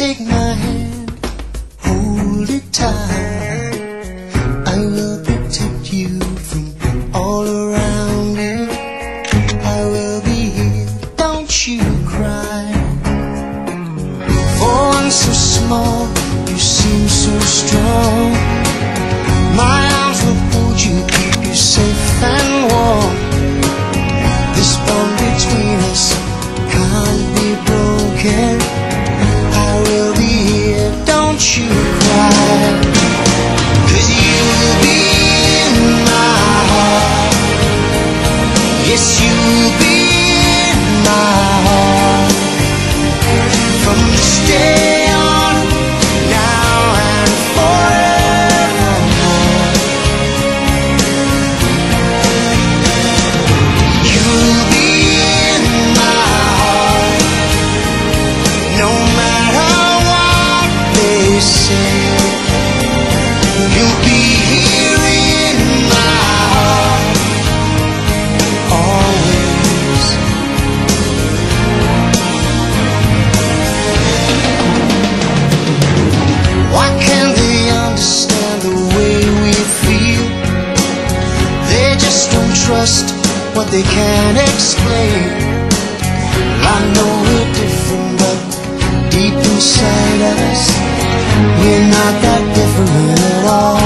take my hand, hold it tight. I will protect you from all around you. I will be here, don't you cry. For one so small, you seem so strong. My arms will hold you, keep you safe and warm. This bond between us can't be broken. I will be here, don't you cry. 'Cause you'll be in my heart. Yes, you'll be in my heart. From this day on, now and forevermore. You'll be in my heart. No matter what they say, you'll be here in my heart, always. Why can't they understand the way we feel? They just don't trust what they can't explain. I know we're different, but deep inside us, we're not that different at all.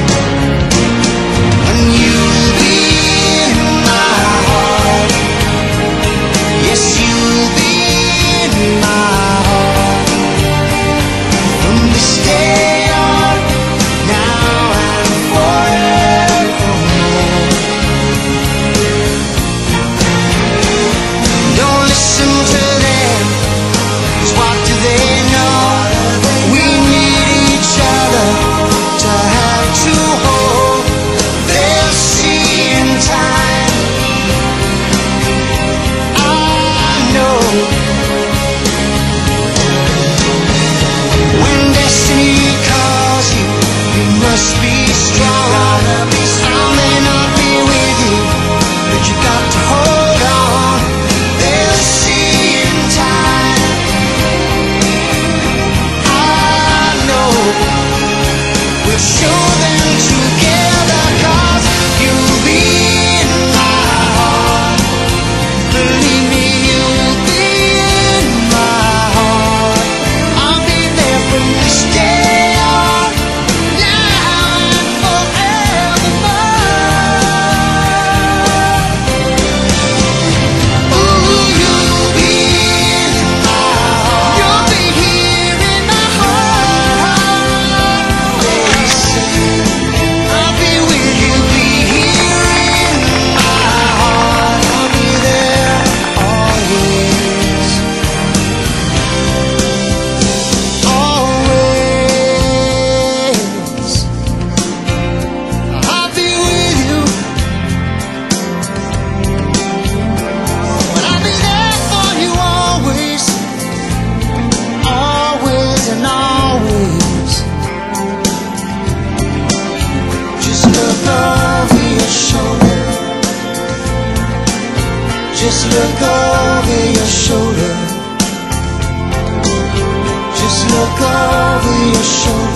And you'll be in my heart. Yes, you'll be in my heart. From this day on, now and forevermore. Don't listen to them, 'cause what do they know? We need each other to have to hold. They'll see in time, I know. When destiny calls you, you must be strong. I may not be with you, but you got to hold on. They'll see in time, I know. We'll show them together, 'cause you'll be in my heart. Believe me, you'll be in my heart. I'll be there from this day on, now and forevermore. Ooh, you'll be in my heart. You'll be here in my heart, always. I'll be with you, be here in my heart. I'll be there always, always. I'll be with you, but I'll be there for you always, always and always. Just look over your shoulder. Just look over your shoulder. Just look over your shoulder.